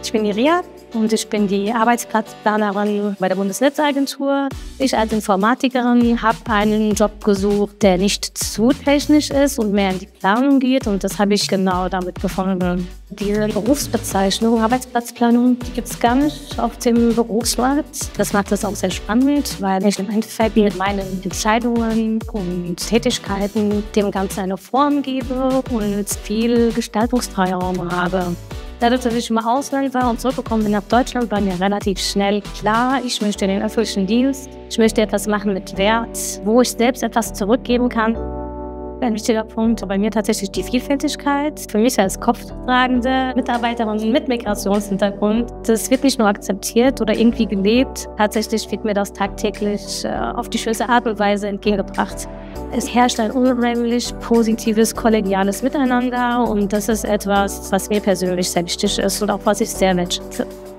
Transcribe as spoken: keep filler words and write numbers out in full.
Ich bin die Ria und ich bin die Arbeitsplatzplanerin bei der Bundesnetzagentur. Ich als Informatikerin habe einen Job gesucht, der nicht zu technisch ist und mehr in die Planung geht. Und das habe ich genau damit gefunden. Diese Berufsbezeichnung, Arbeitsplatzplanung, die gibt es gar nicht auf dem Berufsmarkt. Das macht es auch sehr spannend, weil ich im Endeffekt mit meinen Entscheidungen und Tätigkeiten dem Ganzen eine Form gebe und viel Gestaltungsfreiraum habe. Dadurch, dass ich im Ausland war und zurückgekommen bin nach Deutschland, war mir relativ schnell klar, ich möchte den öffentlichen Dienst, ich möchte etwas machen mit Wert, wo ich selbst etwas zurückgeben kann. Ein wichtiger Punkt bei mir tatsächlich die Vielfältigkeit. Für mich als kopftragende Mitarbeiterin mit Migrationshintergrund, das wird nicht nur akzeptiert oder irgendwie gelebt, tatsächlich wird mir das tagtäglich äh, auf die schönste Art und Weise entgegengebracht. Es herrscht ein unheimlich positives, kollegiales Miteinander und das ist etwas, was mir persönlich sehr wichtig ist und auch was ich sehr wertschätze.